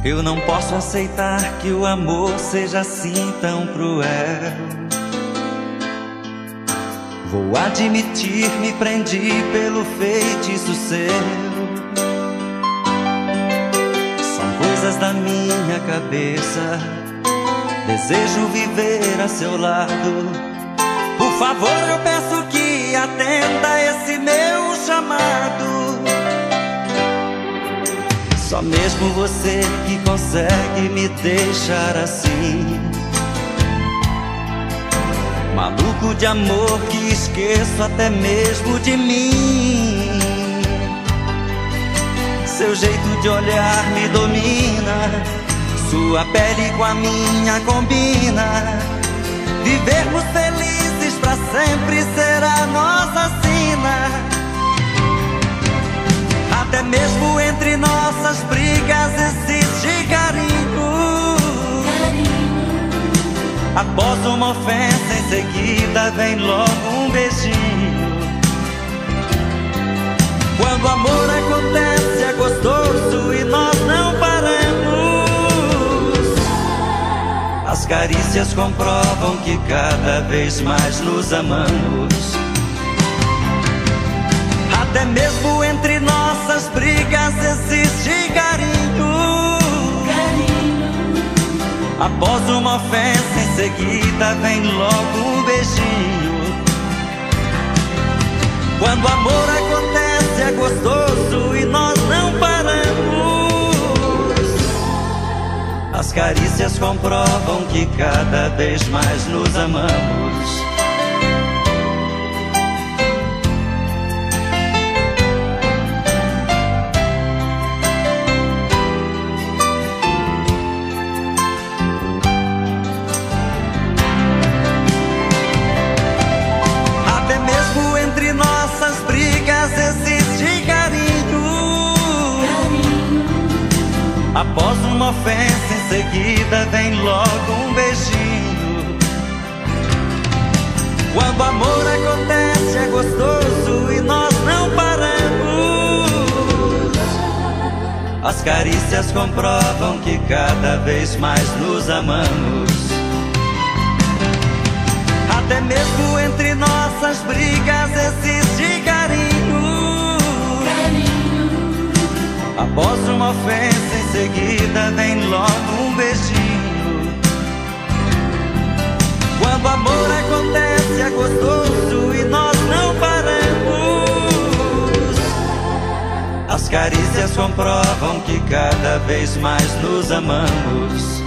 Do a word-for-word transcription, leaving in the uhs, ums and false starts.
Eu não posso aceitar que o amor seja assim tão cruel. Vou admitir, me prendi pelo feitiço seu. São coisas da minha cabeça. Desejo viver a seu lado. Por favor, eu peço que atenda esse meu chamado. Só mesmo você que consegue me deixar assim, maluco de amor que esqueço até mesmo de mim. Seu jeito de olhar me domina, sua pele com a minha combina. Vivermos felizes pra sempre será nossa sina. Até mesmo entre nossas brigas existe carinho. Após uma ofensa em seguida vem logo um beijinho. Quando o amor acontece é gostoso e nós não paramos. As carícias comprovam que cada vez mais nos amamos. Até mesmo entre nossas brigas existe carinho. Após uma ofensa em seguida vem logo um beijinho. Quando o amor acontece é gostoso e nós não paramos. As carícias comprovam que cada vez mais nos amamos. Existe carinho. Após uma ofensa em seguida vem logo um beijinho. Quando o amor acontece é gostoso e nós não paramos. As carícias comprovam que cada vez mais nos amamos. Até mesmo entre nossas brigas existe carinho. Após uma ofensa em seguida vem logo um beijinho. Quando o amor acontece é gostoso e nós não paramos. As carícias comprovam que cada vez mais nos amamos.